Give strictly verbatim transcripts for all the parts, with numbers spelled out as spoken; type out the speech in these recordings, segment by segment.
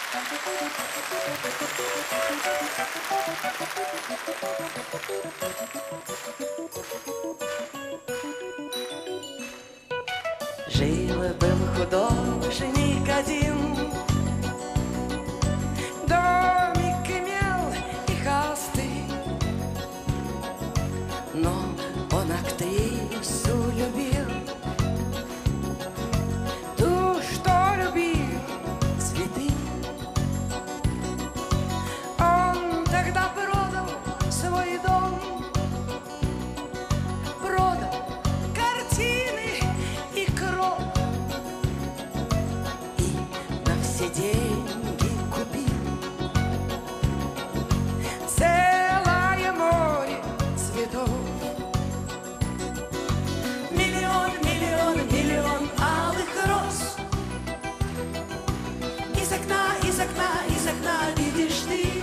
Жил-был художник один, домик имел и холсты, но он актрису любил, ту, что любил цветы. Он тогда продал свой дом, продал картины и кров, и на все деньги купил целое море цветов. Миллион, миллион, миллион алых роз. Из окна, из окна, из окна видишь ты.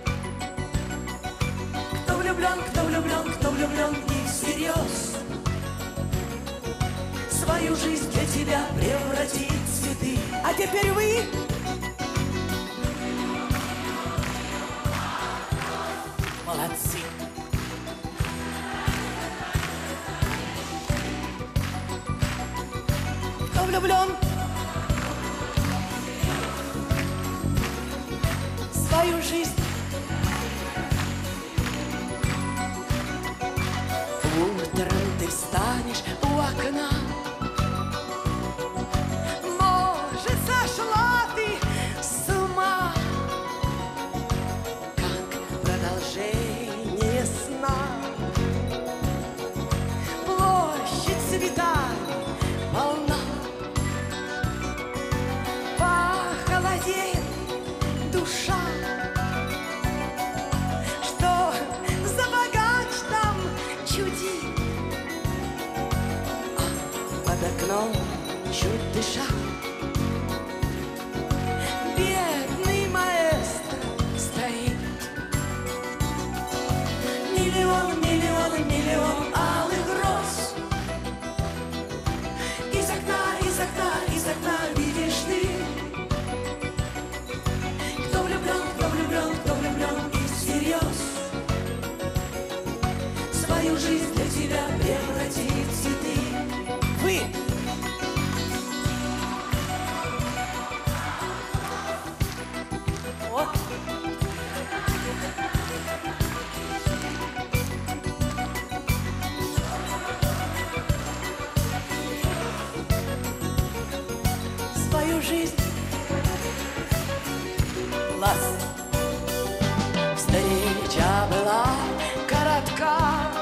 Кто влюблен, кто влюблен, кто влюблен и всерьез свою жизнь для тебя превратит в цветы. А теперь вы. Молодцы. Кто влюблен в свою жизнь. Утром ты встанешь у окна, может, сошла ты с ума, как продолжение сна. Площадь цветами полна, похолодеет душа. Что за богач там чудит, а под окном чуть дыша бедный маэстро стоит. Миллион, миллион, миллион алых роз. Из окна, из окна, из окна видишь ты. Кто влюблен, кто влюблен, кто влюблен и всерьез свою жизнь для тебя превратит в цветы. Вы. Вот. Свою жизнь. Класс. Встреча была коротка,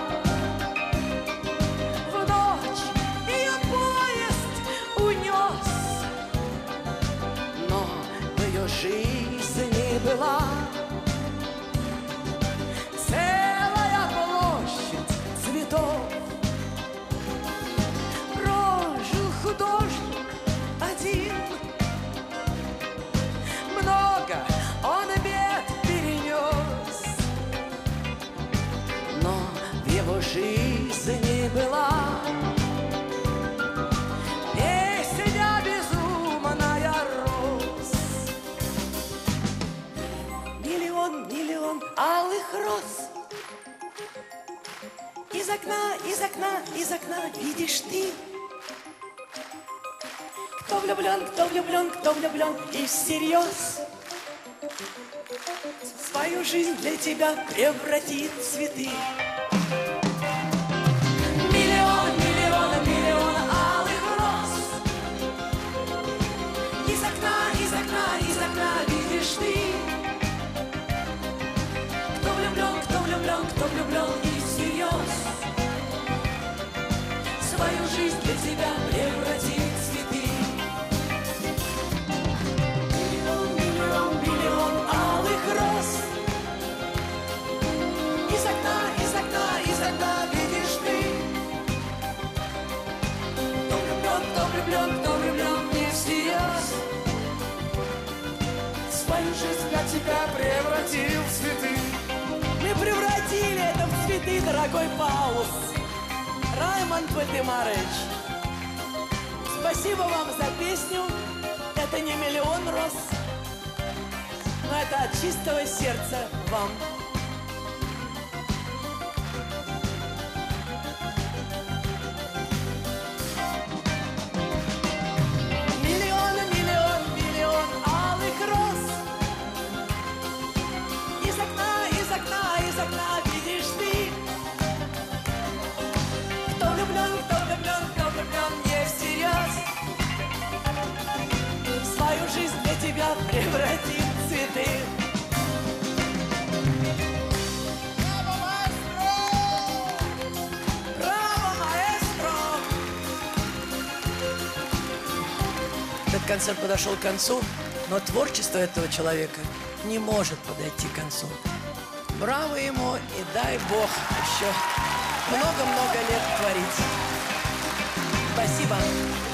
в ночь ее поезд унес, но в ее жизни была целая площадь цветов. Прожил художник один, много он бед перенес, но в его жизни была песня безумная роз. Миллион, миллион алых роз. Из окна, из окна, из окна видишь ты. Кто влюблен, кто влюблен, кто влюблен и всерьез свою жизнь для тебя превратит в цветы. Миллион, миллион, миллион алых роз. Из окна, из окна, из окна видишь ты. Кто влюблен, кто влюблен, кто влюблен и всерьез свою жизнь для тебя превратит в цветы. Миллион, миллион, миллион алых роз. Из окна, из окна, из окна видишь ты. Кто влюблен, кто влюблен, кто влюблен и всерьез свою жизнь для тебя превратил в цветы. Мы превратили это в цветы, дорогой Паулус. Раймонд Вальдемарович, спасибо вам за песню. Это не миллион роз, Это от чистого сердца вам. Миллион, миллион, миллион алых роз. Из окна, из окна, из окна видишь ты. Кто влюблен, кто влюблен, кто влюблен не всерьез. Свою жизнь для тебя превратит в цветы. Браво, маэстро! Браво, маэстро! Этот концерт подошел к концу, но творчество этого человека не может подойти к концу. Браво ему и дай Бог еще много-много лет творить. Спасибо.